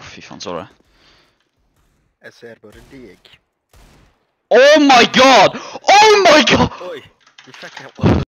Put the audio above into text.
fy faen, så du det? Jeg ser bare deg. Oh my god! Oh my god! Oi, du fikk en